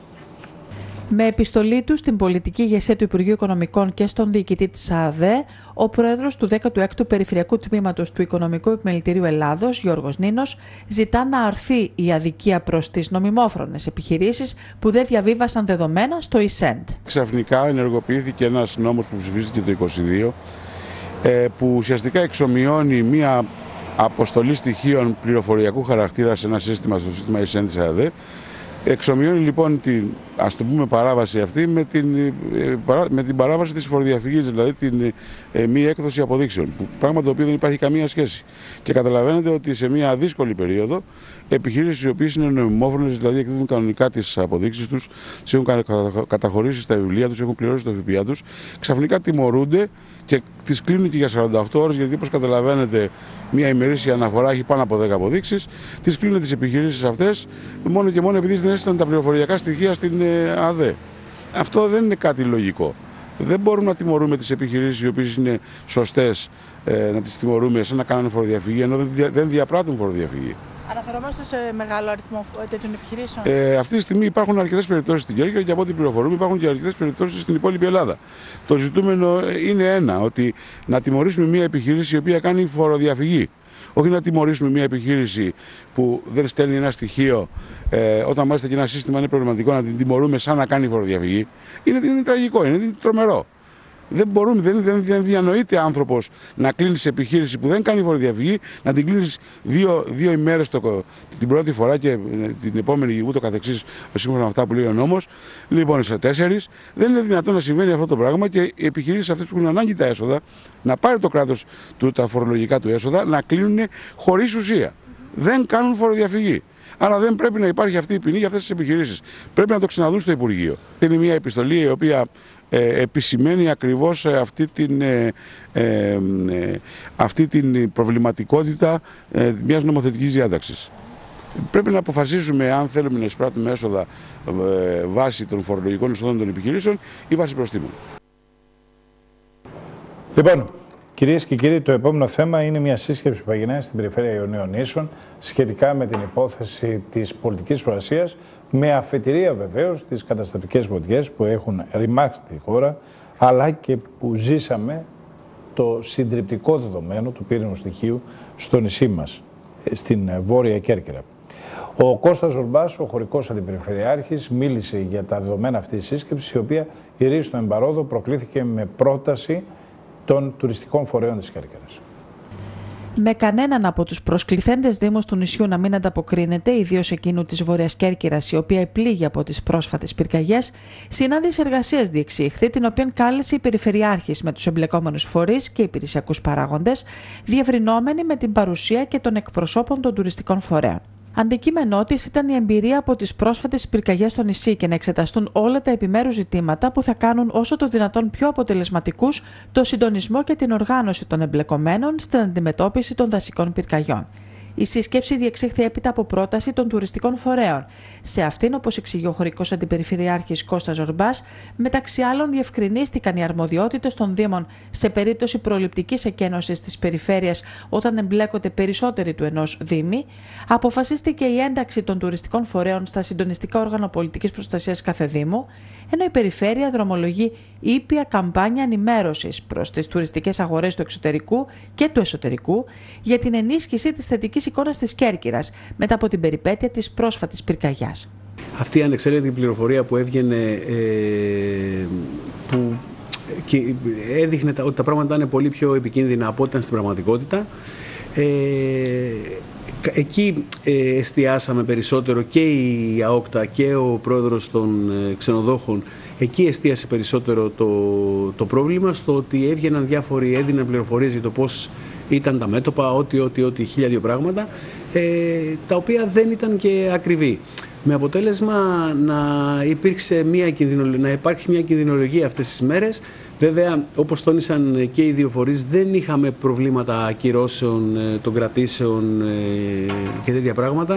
Με επιστολή του στην πολιτική ηγεσία του Υπουργείου Οικονομικών και στον διοικητή της ΑΔΕ, ο πρόεδρος του δέκατου έκτου Περιφερειακού Τμήματος του Οικονομικού Επιμελητηρίου Ελλάδος, Γιώργος Νίνος, ζητά να αρθεί η αδικία προς τις νομιμόφρονες επιχειρήσεις που δεν διαβίβασαν δεδομένα στο ΙΣΕΝΤ. Ξαφνικά ενεργοποιήθηκε ένας νόμος που ψηφίστηκε το είκοσι δύο, που ουσιαστικά εξομοιώνει μία αποστολή στοιχείων πληροφοριακού χαρακτήρα σε ένα σύστημα, στο σύστημα ΙΣΕΝΤ της ΑΔΕ. Εξομοιώνει λοιπόν την, ας το πούμε, παράβαση αυτή με την, με την παράβαση της φοροδιαφυγής, δηλαδή την ε, μη έκδοση αποδείξεων, που πράγμα το οποίο δεν υπάρχει καμία σχέση. Και καταλαβαίνετε ότι σε μια δύσκολη περίοδο, επιχειρήσεις οι οποίες είναι νομιμόφρονες, δηλαδή εκδίδουν κανονικά τις αποδείξεις τους, τις έχουν καταχωρήσει στα βιβλία τους, έχουν πληρώσει το ΦΠΑ τους, ξαφνικά τιμωρούνται και τις κλείνουν και για σαράντα οκτώ ώρες, γιατί όπως καταλαβαίνετε μια ημερήσια αναφορά έχει πάνω από δέκα αποδείξεις, τις κλείνουν τις επιχειρήσεις αυτές μόνο και μόνο επειδή δεν έστειλαν τα πληροφοριακά στοιχεία στην ΑΔΕ. Αυτό δεν είναι κάτι λογικό. Δεν μπορούμε να τιμωρούμε τις επιχειρήσεις οι οποίες είναι σωστές, ε, να τις τιμωρούμε σαν να κάνουν φοροδιαφυγή, ενώ δεν, δια, δεν διαπράττουν φοροδιαφυγή. Αναφερόμαστε σε μεγάλο αριθμό τέτοιων επιχειρήσεων. Ε, αυτή τη στιγμή υπάρχουν αρκετές περιπτώσεις στην Κέρκυρα και από ό,τι πληροφορούμε υπάρχουν και αρκετές περιπτώσεις στην υπόλοιπη Ελλάδα. Το ζητούμενο είναι ένα, ότι να τιμωρήσουμε μια επιχείρηση η οποία κάνει φοροδιαφυγή. Όχι να τιμωρήσουμε μια επιχείρηση που δεν στέλνει ένα στοιχείο, ε, όταν μάλιστα και ένα σύστημα είναι προβληματικό, να την τιμωρούμε σαν να κάνει φοροδιαφυγή. Είναι, είναι τραγικό, είναι τρομερό. Δεν μπορούμε, δεν, δεν, δεν διανοείται άνθρωπος να κλείνει σε επιχείρηση που δεν κάνει φοροδιαφυγή, να την κλείνει δύο, δύο ημέρες το, την πρώτη φορά και την επόμενη ούτω καθεξής, σύμφωνα με αυτά που λέει ο νόμος. Λοιπόν, σε τέσσερις. Δεν είναι δυνατόν να συμβαίνει αυτό το πράγμα και οι επιχειρήσεις αυτές που έχουν ανάγκη τα έσοδα, να πάρει το κράτος του, τα φορολογικά του έσοδα, να κλείνουν χωρίς ουσία. Δεν κάνουν φοροδιαφυγή. Άρα δεν πρέπει να υπάρχει αυτή η ποινή για αυτές τις επιχειρήσεις. Πρέπει να το ξαναδούν στο Υπουργείο. Είναι μια επιστολή η οποία ε, επισημαίνει ακριβώς αυτή την, ε, ε, αυτή την προβληματικότητα ε, μιας νομοθετικής διάταξης. Πρέπει να αποφασίσουμε αν θέλουμε να εισπράττουμε έσοδα ε, βάσει των φορολογικών εσόδων των επιχειρήσεων ή βάσει προστίμων. Λοιπόν, κυρίες και κύριοι, το επόμενο θέμα είναι μια σύσκεψη που έγινε στην περιφέρεια Ιωνίων Νήσων σχετικά με την υπόθεση της πολιτικής προστασίας, με αφετηρία βεβαίως τις καταστροφικές φωτιές που έχουν ρημάξει τη χώρα, αλλά και που ζήσαμε το συντριπτικό δεδομένο του πύρινου στοιχείου στο νησί μας, στην Βόρεια Κέρκυρα. Ο Κώστας Ζορμπάς, ο χωρικός αντιπεριφερειάρχης, μίλησε για τα δεδομένα αυτής της σύσκεψης, η οποία η ρίση στο εμπαρόδο προκλήθηκε με πρόταση των τουριστικών φορέων της Κέρκυρας. Με κανέναν από τους προσκληθέντες δήμους του νησιού να μην ανταποκρίνεται, ιδίως εκείνου της Βόρειας Κέρκυρας, η οποία επλήγει από τις πρόσφατες πυρκαγιές, συνάντηση εργασίας διεξήχθη, την οποία κάλεσε η Περιφερειάρχης με τους εμπλεκόμενους φορείς και υπηρεσιακούς παράγοντες, διευρυνόμενοι με την παρουσία και των εκπροσώπων των τουριστικών φορέων. Αντικείμενό της ήταν η εμπειρία από τις πρόσφατες πυρκαγιές στο νησί και να εξεταστούν όλα τα επιμέρους ζητήματα που θα κάνουν όσο το δυνατόν πιο αποτελεσματικούς το συντονισμό και την οργάνωση των εμπλεκομένων στην αντιμετώπιση των δασικών πυρκαγιών. Η σύσκεψη διεξήχθη έπειτα από πρόταση των τουριστικών φορέων. Σε αυτήν, όπως εξηγεί ο χωρικός αντιπεριφερειάρχης Κώστας Ζορμπάς, μεταξύ άλλων διευκρινίστηκαν οι αρμοδιότητες των Δήμων σε περίπτωση προληπτικής εκένωσης της περιφέρειας όταν εμπλέκονται περισσότεροι του ενός Δήμη. Αποφασίστηκε η ένταξη των τουριστικών φορέων στα συντονιστικά όργανα πολιτικής προστασίας κάθε Δήμου, ενώ η περιφέρεια δρομολογεί ήπια καμπάνια ενημέρωσης προς τις τουριστικές αγορές του εξωτερικού και του εσωτερικού για την ενίσχυση της θετικής εικόνας της Κέρκυρας μετά από την περιπέτεια της πρόσφατης πυρκαγιάς. Αυτή η ανεξέλεγκτη πληροφορία που έβγαινε, ε, που και έδειχνε ότι τα πράγματα είναι πολύ πιο επικίνδυνα από ό,τι ήταν στην πραγματικότητα, ε, εκεί ε, εστιάσαμε περισσότερο και η ΑΟΚΤΑ και ο πρόεδρος των ε, ξενοδόχων. Εκεί εστίασε περισσότερο το, το πρόβλημα, στο ότι έβγαιναν διάφοροι, έδιναν πληροφορίες για το πώς ήταν τα μέτωπα, ό,τι, ό,τι, ό,τι, χίλια δύο πράγματα, ε, τα οποία δεν ήταν και ακριβή. Με αποτέλεσμα να, υπήρξε μια κινδυνο, να υπάρχει μια κινδυνολογία αυτές τις μέρες. Βέβαια, όπως τόνισαν και οι δύο φορείς, δεν είχαμε προβλήματα ακυρώσεων, των κρατήσεων ε, και τέτοια πράγματα.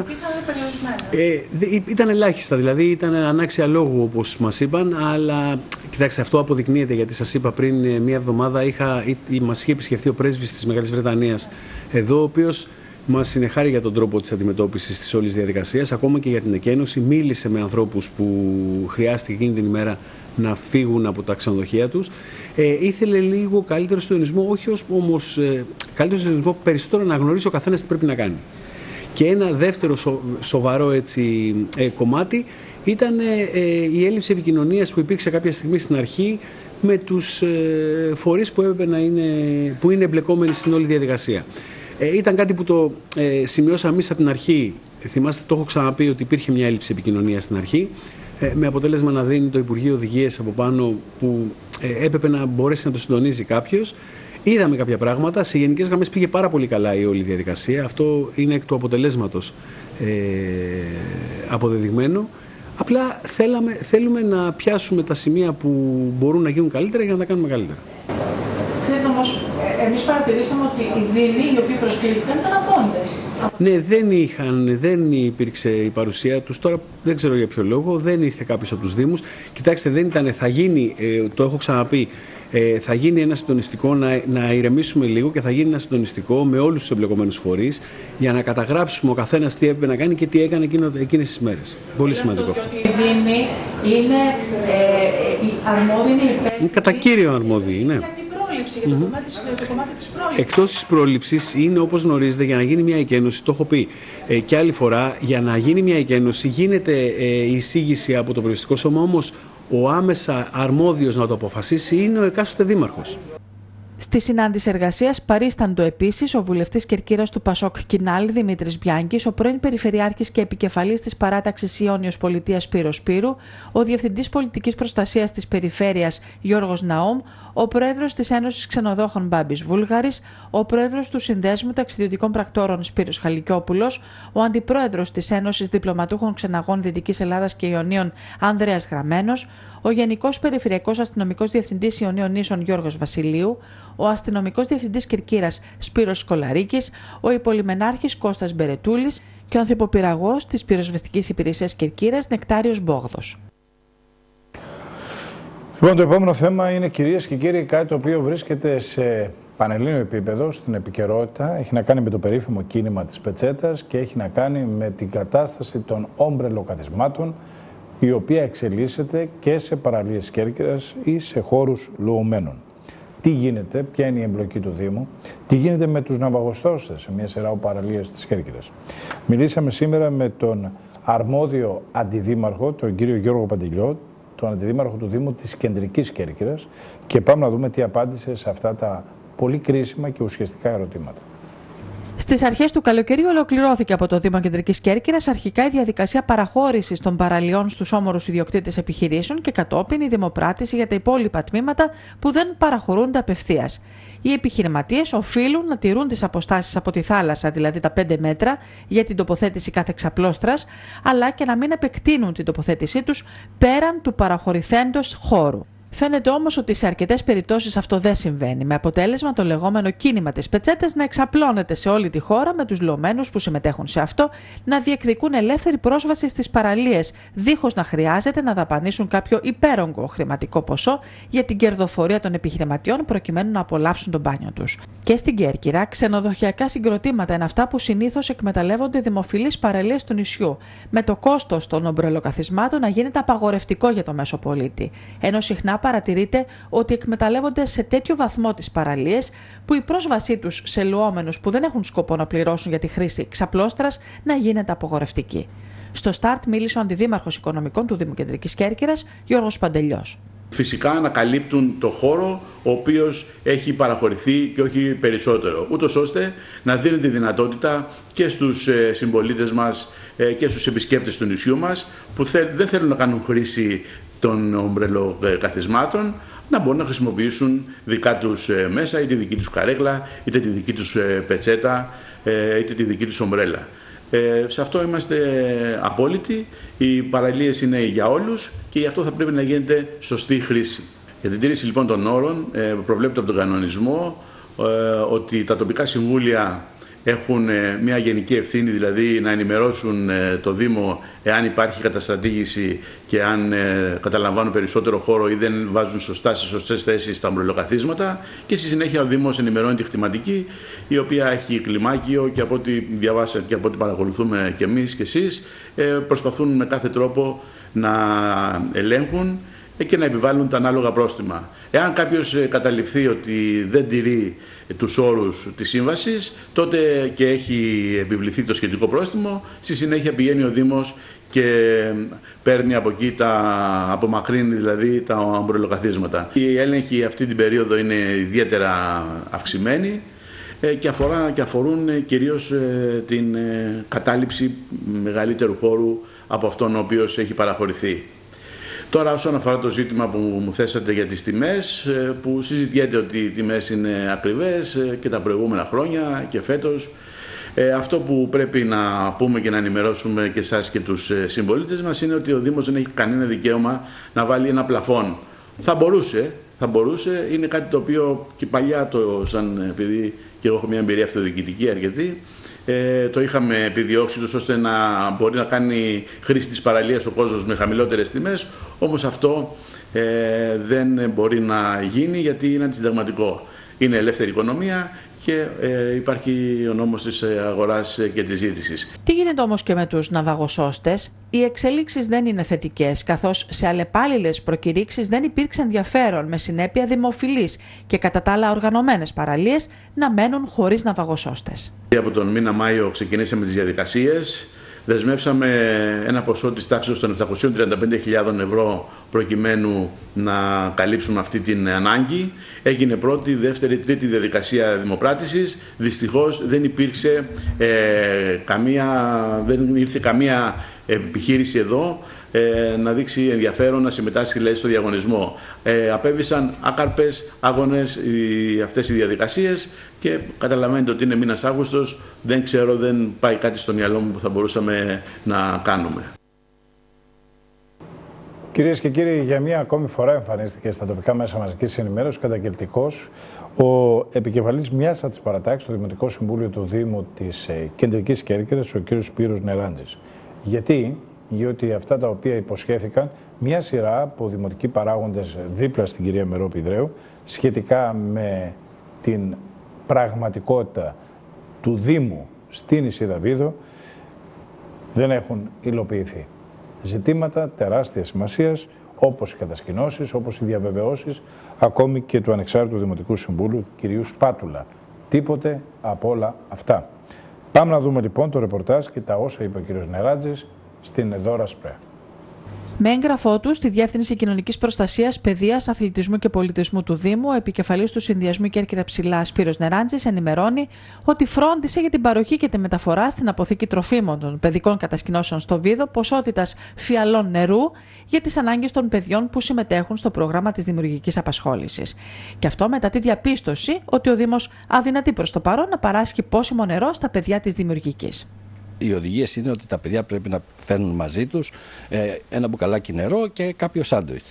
Ε, ήταν ελάχιστα, δηλαδή ήταν ανάξια λόγου όπως μας είπαν, αλλά κοιτάξτε, αυτό αποδεικνύεται γιατί σας είπα πριν μία εβδομάδα είχα, μας είχε επισκεφθεί ο πρέσβης της Μεγάλης Βρετανίας εδώ, ο οποίος μας συνεχάρει για τον τρόπο της αντιμετώπισης της όλης διαδικασίας, ακόμα και για την εκένωση. Μίλησε με ανθρώπους που χρειάστηκε εκείνη την ημέρα να φύγουν από τα ξενοδοχεία τους. Ε, ήθελε λίγο καλύτερο συντονισμό, όχι όμως ε, καλύτερο συντονισμό, περισσότερο να γνωρίσει ο καθένας τι πρέπει να κάνει. Και ένα δεύτερο σο, σοβαρό έτσι, ε, κομμάτι ήταν ε, η έλλειψη επικοινωνίας που υπήρξε κάποια στιγμή στην αρχή με τους ε, φορείς που, έπρεπε να είναι, που είναι εμπλεκόμενοι στην όλη διαδικασία. Ε, ήταν κάτι που το ε, σημειώσαμε εμείς από την αρχή. Θυμάστε, το έχω ξαναπεί ότι υπήρχε μια έλλειψη επικοινωνίας στην αρχή, ε, με αποτέλεσμα να δίνει το Υπουργείο οδηγίες από πάνω που ε, έπρεπε να μπορέσει να το συντονίζει κάποιος. Είδαμε κάποια πράγματα. Σε γενικές γραμμές πήγε πάρα πολύ καλά η όλη διαδικασία. Αυτό είναι εκ του αποτελέσματος ε, αποδεδειγμένο. Απλά θέλαμε, θέλουμε να πιάσουμε τα σημεία που μπορούν να γίνουν καλύτερα για να τα κάνουμε καλύτερα. Ξέρετε όμως, εμείς παρατηρήσαμε ότι οι Δήμοι οι οποίοι προσκλήθηκαν ήταν απόντες. Ναι, δεν, είχαν, δεν υπήρξε η παρουσία τους. Τώρα δεν ξέρω για ποιο λόγο, δεν ήρθε κάποιος από τους Δήμους. Κοιτάξτε, δεν ήταν, θα γίνει, το έχω ξαναπεί, θα γίνει ένα συντονιστικό, να, να ηρεμήσουμε λίγο και θα γίνει ένα συντονιστικό με όλους τους εμπλεκομένους φορείς για να καταγράψουμε ο καθένας τι έπρεπε να κάνει και τι έκανε εκείνο, εκείνες τις μέρες. Πολύ σημαντικό. Ότι οι Δήμοι είναι ε, αρμόδιοι, είναι κατά κύριο αρμόδιοι, ναι. Για το, mm-hmm. κομμάτι, το κομμάτι της πρόληψης. Εκτός της πρόληψης είναι, όπως γνωρίζετε, για να γίνει μια εκένωση, το έχω πει ε, και άλλη φορά, για να γίνει μια εκένωση γίνεται ε, η εισήγηση από το περιοριστικό σώμα, όμως ο άμεσα αρμόδιος να το αποφασίσει είναι ο εκάστοτε δήμαρχος. Στη συνάντηση εργασίας παρίσταντο επίσης ο βουλευτής Κερκύρας του Πασόκ Κινάλ Δημήτρης Μπιάνκης, ο πρώην Περιφερειάρχης και επικεφαλής της παράταξης Ιόνιος Πολιτείας Σπύρος Σπύρου, ο Διευθυντής Πολιτικής Προστασίας της Περιφέρειας Γιώργος Ναόμ, ο Πρόεδρος της Ένωσης Ξενοδόχων Μπάμπης Βούλγαρης, ο Πρόεδρος του Συνδέσμου Ταξιδιωτικών Πρακτόρων Σπύρος Χαλικιόπουλος, ο Αντιπρόεδρος της Ένωσης Διπλωματούχων Ξεναγών Δυτικής Ελλάδας και Ιωνίων Άνδρεας Γραμμένος, ο Γενικός Περιφερειακός Αστυνομικός Διευθυντής Ιωνίων Νήσων Γιώργος Βασιλείου, ο Αστυνομικός Διευθυντής Κερκύρας Σπύρος Σκολαρίκης, ο Υπολιμενάρχης Κώστας Μπερετούλης και ο Ανθυποπυραγός της Πυροσβεστικής Υπηρεσίας Κερκύρας Νεκτάριος Μπόγδος. Λοιπόν, το επόμενο θέμα είναι, κυρίες και κύριοι, κάτι το οποίο βρίσκεται σε πανελλήνιο επίπεδο, στην επικαιρότητα. Έχει να κάνει με το περίφημο κίνημα της πετσέτας και έχει να κάνει με την κατάσταση των όμπρελοκαθισμάτων, η οποία εξελίσσεται και σε παραλίες Κέρκυρας ή σε χώρους λουωμένων. Τι γίνεται, ποια είναι η εμπλοκή του Δήμου, τι γίνεται με τους ναυαγοστώστες σε μια σειρά παραλίες της Κέρκυρας. Μιλήσαμε σήμερα με τον αρμόδιο αντιδήμαρχο, τον κύριο Γιώργο Παντηλιό, τον αντιδήμαρχο του Δήμου της Κεντρικής Κέρκυρας, και πάμε να δούμε τι απάντησε σε αυτά τα πολύ κρίσιμα και ουσιαστικά ερωτήματα. Στις αρχές του καλοκαιριού ολοκληρώθηκε από το Δήμο Κεντρικής Κέρκυρας αρχικά η διαδικασία παραχώρησης των παραλιών στους όμορους ιδιοκτήτες επιχειρήσεων και κατόπιν η δημοπράτηση για τα υπόλοιπα τμήματα που δεν παραχωρούνται απευθείας. Οι επιχειρηματίες οφείλουν να τηρούν τις αποστάσεις από τη θάλασσα, δηλαδή τα πέντε μέτρα, για την τοποθέτηση κάθε ξαπλώστρας, αλλά και να μην επεκτείνουν την τοποθέτησή τους πέραν του παραχωρηθέντος χώρου. Φαίνεται όμως ότι σε αρκετές περιπτώσεις αυτό δεν συμβαίνει, με αποτέλεσμα το λεγόμενο κίνημα της πετσέτας να εξαπλώνεται σε όλη τη χώρα, με τους λωμένους που συμμετέχουν σε αυτό να διεκδικούν ελεύθερη πρόσβαση στις παραλίες, δίχως να χρειάζεται να δαπανίσουν κάποιο υπέρογκο χρηματικό ποσό για την κερδοφορία των επιχειρηματιών προκειμένου να απολαύσουν τον μπάνιο τους. Και στην Κέρκυρα, ξενοδοχειακά συγκροτήματα είναι αυτά που συνήθως εκμεταλλεύονται δημοφιλείς παραλίες του νησιού, με το κόστος των ομπρελοκαθισμάτων να γίνεται απαγορευτικό για το μέσο πολίτη. Ενώ συχνά παρατηρείται ότι εκμεταλλεύονται σε τέτοιο βαθμό τις παραλίες που η πρόσβασή τους σε λουόμενους που δεν έχουν σκοπό να πληρώσουν για τη χρήση ξαπλώστρας να γίνεται απαγορευτική. Στο Σταρτ μίλησε ο Αντιδήμαρχος Οικονομικών του Δήμου Κεντρικής Κέρκυρας, Γιώργος Παντελιός. Φυσικά ανακαλύπτουν το χώρο ο οποίος έχει παραχωρηθεί και όχι περισσότερο, ούτως ώστε να δίνει τη δυνατότητα και στους συμπολίτες μας και στους επισκέπτες του νησιού μας που δεν θέλουν να κάνουν χρήση των ομπρελοκαθισμάτων να μπορούν να χρησιμοποιήσουν δικά τους μέσα, είτε τη δική τους καρέκλα, είτε τη δική τους πετσέτα, είτε τη δική τους ομπρέλα. Ε, σε αυτό είμαστε απόλυτοι. Οι παραλίες είναι για όλους και γι' αυτό θα πρέπει να γίνεται σωστή χρήση. Για την τήρηση λοιπόν των όρων ε, προβλέπεται από τον κανονισμό ε, ότι τα τοπικά συμβούλια έχουν ε, μια γενική ευθύνη, δηλαδή να ενημερώσουν ε, το Δήμο εάν υπάρχει καταστρατήγηση και αν ε, καταλαμβάνουν περισσότερο χώρο ή δεν βάζουν σωστά σε σωστές θέσεις τα ομπρελοκαθίσματα, και στη συνέχεια ο Δήμος ενημερώνει τη χτιματική, η οποία έχει κλιμάκιο και από ό,τι διαβάσατε και από ό,τι παρακολουθούμε και εμείς και εσείς, ε, προσπαθούν με κάθε τρόπο να ελέγχουν και να επιβάλλουν τα ανάλογα πρόστιμα. Εάν κάποιος καταληφθεί ότι δεν τηρεί τους όρους της σύμβασης, τότε και έχει επιβληθεί το σχετικό πρόστιμο, στη συνέχεια πηγαίνει ο Δήμος και παίρνει από εκεί, τα, απομακρύνει δηλαδή τα ομπρελοκαθίσματα. Οι έλεγχοι αυτή την περίοδο είναι ιδιαίτερα αυξημένοι και, αφορά, και αφορούν κυρίως την κατάληψη μεγαλύτερου χώρου από αυτόν ο οποίος έχει παραχωρηθεί. Τώρα, όσον αφορά το ζήτημα που μου θέσατε για τις τιμές, που συζητιέται ότι οι τιμές είναι ακριβές και τα προηγούμενα χρόνια και φέτος, αυτό που πρέπει να πούμε και να ενημερώσουμε και εσάς και τους συμπολίτες μας είναι ότι ο Δήμος δεν έχει κανένα δικαίωμα να βάλει ένα πλαφόν. Θα μπορούσε, θα μπορούσε, είναι κάτι το οποίο και παλιά, το, σαν, επειδή και εγώ έχω μια εμπειρία αυτοδιοικητική αρκετή, Ε, το είχαμε επιδιώξει τους ώστε να μπορεί να κάνει χρήση της παραλίας ο κόσμος με χαμηλότερες τιμές, όμως αυτό ε, δεν μπορεί να γίνει γιατί είναι αντισυνταγματικό. Είναι ελεύθερη οικονομία και ε, υπάρχει ο νόμος της αγοράς και της ζήτησης. Τι γίνεται όμως και με τους ναυαγοσώστες? Οι εξελίξεις δεν είναι θετικές, καθώς σε αλλεπάλληλες προκηρύξεις δεν υπήρξε ενδιαφέρον, με συνέπεια δημοφιλείς και κατά τα άλλα οργανωμένες παραλίες να μένουν χωρίς ναυαγοσώστες. Από τον μήνα Μάιο ξεκινήσαμε τις διαδικασίες. Δεσμεύσαμε ένα ποσό της τάξης των επτακόσιες τριάντα πέντε χιλιάδες ευρώ προκειμένου να καλύψουμε αυτή την ανάγκη. Έγινε πρώτη, δεύτερη, τρίτη διαδικασία δημοπράτησης. Δυστυχώς δεν υπήρξε ε, καμία, δεν ήρθε καμία επιχείρηση εδώ ε, να δείξει ενδιαφέρον να συμμετάσχει δηλαδή, στο διαγωνισμό. Ε, απέβησαν άκαρπες, άγονες οι, αυτές οι διαδικασίες και καταλαβαίνετε ότι είναι μήνας Αύγουστος, δεν ξέρω, δεν πάει κάτι στο μυαλό μου που θα μπορούσαμε να κάνουμε. Κυρίες και κύριοι, για μία ακόμη φορά εμφανίστηκε στα τοπικά μέσα μαζικής ενημέρωσης καταγγελτικός ο επικεφαλής μιας από τις παρατάξεις στο Δημοτικό Συμβούλιο του Δήμου της Κεντρικής Κέρκυρας, ο κ. Σπύρος Νεράντζης. Γιατί? Γιατί αυτά τα οποία υποσχέθηκαν μια σειρά από δημοτικοί παράγοντες δίπλα στην κυρία Μερόπη Ιδρέου σχετικά με την πραγματικότητα του Δήμου στην Ισιδαβίδο δεν έχουν υλοποιηθεί. Ζητήματα τεράστιας σημασίας, όπως οι κατασκηνώσεις, όπως οι διαβεβαιώσεις, ακόμη και του Ανεξάρτητου Δημοτικού Συμβούλου κυρίου Σπάτουλα. Τίποτε από όλα αυτά. Πάμε να δούμε λοιπόν το ρεπορτάζ και τα όσα είπε ο κ. Νεράντζης στην Δώρα Σπρέα. Με έγγραφό του στη Διεύθυνση Κοινωνικής Προστασίας, Παιδείας, Αθλητισμού και Πολιτισμού του Δήμου, ο επικεφαλής του Συνδυασμού Κέρκυρα Ψηλά, Σπύρος Νεράντζης, ενημερώνει ότι φρόντισε για την παροχή και τη μεταφορά στην αποθήκη τροφίμων των παιδικών κατασκηνώσεων στο Βίδο ποσότητας φιαλών νερού για τις ανάγκες των παιδιών που συμμετέχουν στο πρόγραμμα της δημιουργικής απασχόλησης. Και αυτό μετά τη διαπίστωση ότι ο Δήμος αδυνατεί προς το παρόν να παράσχει πόσιμο νερό στα παιδιά της δημιουργικής. Οι οδηγίες είναι ότι τα παιδιά πρέπει να φέρνουν μαζί τους ε, ένα μπουκαλάκι νερό και κάποιο σάντουιτς.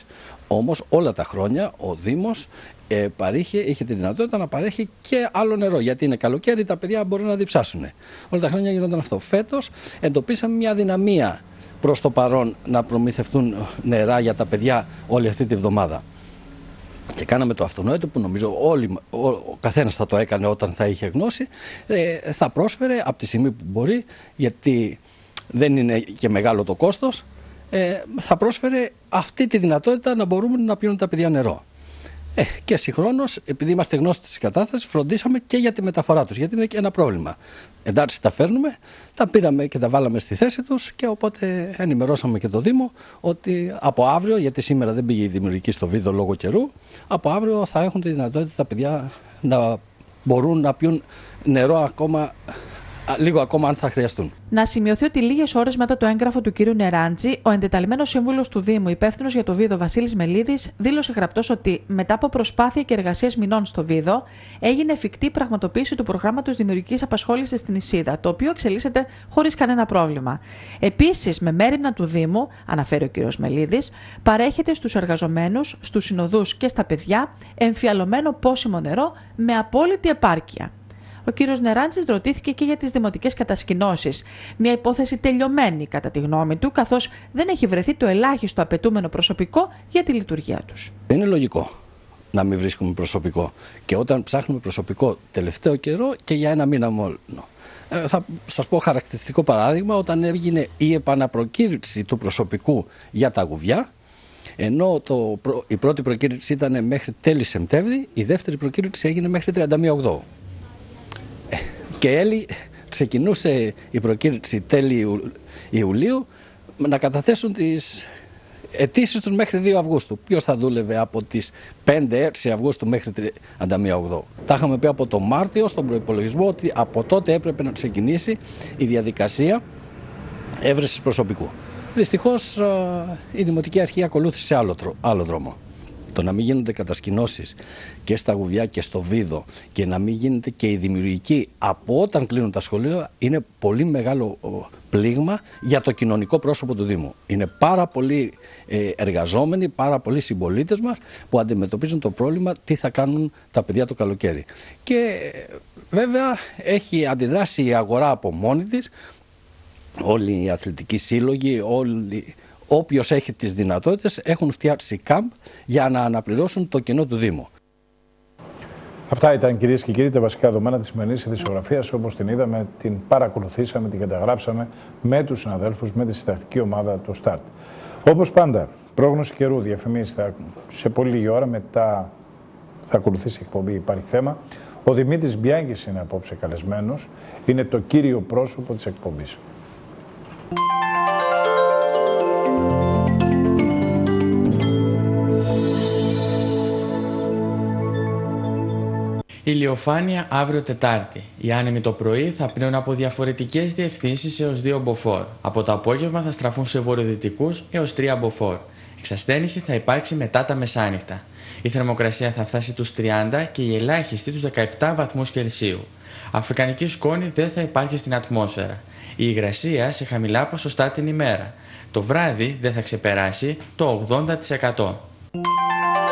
Όμως όλα τα χρόνια ο Δήμος ε, παρήχε, είχε τη δυνατότητα να παρέχει και άλλο νερό. Γιατί είναι καλοκαίρι, τα παιδιά μπορεί να διψάσουν. Όλα τα χρόνια γινόταν αυτό. Φέτος εντοπίσαμε μια δυναμία προς το παρόν να προμηθευτούν νερά για τα παιδιά όλη αυτή τη βδομάδα. Και κάναμε το αυτονόητο που νομίζω όλοι, ο, ο καθένας θα το έκανε όταν θα είχε γνώση, ε, θα πρόσφερε από τη στιγμή που μπορεί, γιατί δεν είναι και μεγάλο το κόστος, ε, θα πρόσφερε αυτή τη δυνατότητα να μπορούμε να πίνουν τα παιδιά νερό. Ε, και συγχρόνως, επειδή είμαστε γνώστοι της κατάστασης, φροντίσαμε και για τη μεταφορά τους, γιατί είναι και ένα πρόβλημα. Εντάξει, τα φέρνουμε, τα πήραμε και τα βάλαμε στη θέση τους και οπότε ενημερώσαμε και το Δήμο ότι από αύριο, γιατί σήμερα δεν πήγε η δημιουργική στο βίντεο λόγω καιρού, από αύριο θα έχουν τη δυνατότητα τα παιδιά να μπορούν να πιούν νερό ακόμα, λίγο ακόμα αν θα χρειαστούν. Να σημειωθεί ότι λίγες ώρες μετά το έγγραφο του κ. Νεράντζη, ο εντεταλμένος σύμβουλος του Δήμου, υπεύθυνος για το Βίδο Βασίλης Μελίδης, δήλωσε γραπτός ότι μετά από προσπάθεια και εργασίες μηνών στο Βίδο, έγινε εφικτή πραγματοποίηση του προγράμματος δημιουργικής απασχόλησης στην Ισίδα, το οποίο εξελίσσεται χωρίς κανένα πρόβλημα. Επίσης, με μέριμνα του Δήμου, αναφέρει ο κ. Μελίδης, παρέχεται στους εργαζομένους, στους συνοδούς και στα παιδιά εμφιαλωμένο πόσιμο νερό με απόλυτη επάρκεια. Ο κύριος Νεράντζης ρωτήθηκε και για τις δημοτικές κατασκηνώσεις. Μια υπόθεση τελειωμένη κατά τη γνώμη του, καθώς δεν έχει βρεθεί το ελάχιστο απαιτούμενο προσωπικό για τη λειτουργία τους. Είναι λογικό να μην βρίσκουμε προσωπικό. Και όταν ψάχνουμε προσωπικό τελευταίο καιρό και για ένα μήνα μόνο. Ε, θα σας πω χαρακτηριστικό παράδειγμα, όταν έγινε η επαναπροκήρυξη του προσωπικού για τα γουβιά, ενώ το, η πρώτη προκήρυξη ήταν μέχρι τέλη Σεπτέμβρη, η δεύτερη προκήρυξη έγινε μέχρι τριάντα μία Οκτώβρη. Και έλη, ξεκινούσε η προκήρυξη τέλη Ιουλίου να καταθέσουν τις αιτήσεις τους μέχρι δύο Αυγούστου. Ποιος θα δούλευε από τις πέντε έξι Αυγούστου μέχρι τριάντα μία Οκτώβρη. Τα είχαμε πει από το Μάρτιο στον προϋπολογισμό ότι από τότε έπρεπε να ξεκινήσει η διαδικασία έβρεσης προσωπικού. Δυστυχώς η Δημοτική Αρχή ακολούθησε άλλο, άλλο δρόμο. Το να μην γίνονται κατασκηνώσεις και στα γουβιά και στο Βίδο και να μην γίνεται και η δημιουργική από όταν κλείνουν τα σχολεία είναι πολύ μεγάλο πλήγμα για το κοινωνικό πρόσωπο του Δήμου. Είναι πάρα πολλοί εργαζόμενοι, πάρα πολλοί συμπολίτες μας που αντιμετωπίζουν το πρόβλημα τι θα κάνουν τα παιδιά το καλοκαίρι. Και βέβαια έχει αντιδράσει η αγορά από μόνη της, όλοι οι αθλητικοί σύλλογοι, όλοι... Όποιος έχει τις δυνατότητες έχουν φτιάξει κάμπ για να αναπληρώσουν το κενό του Δήμου. Αυτά ήταν, κυρίες και κύριοι, τα βασικά δεδομένα της σημερινής ειδησιογραφίας. Όπως την είδαμε, την παρακολουθήσαμε, την καταγράψαμε με τους συναδέλφους, με τη συντακτική ομάδα του Start. Όπως πάντα, πρόγνωση καιρού, διαφημίσεις, σε πολύ λίγη ώρα μετά θα ακολουθήσει η εκπομπή Υπάρχει Θέμα. Ο Δημήτρης Μπιάγκης είναι απόψε καλεσμένος, είναι το κύριο πρόσωπο της εκπομπής. Ηλιοφάνεια αύριο Τετάρτη. Οι άνεμοι το πρωί θα πνέουν από διαφορετικές διευθύνσεις έως δύο μποφόρ. Από το απόγευμα θα στραφούν σε βορειοδυτικούς έως τρία μποφόρ. Εξασθένηση θα υπάρξει μετά τα μεσάνυχτα. Η θερμοκρασία θα φτάσει τους τριάντα και η ελάχιστη τους δεκαεπτά βαθμούς Κελσίου. Αφρικανική σκόνη δεν θα υπάρχει στην ατμόσφαιρα. Η υγρασία σε χαμηλά ποσοστά την ημέρα. Το βράδυ δεν θα ξεπεράσει το ογδόντα τοις εκατό.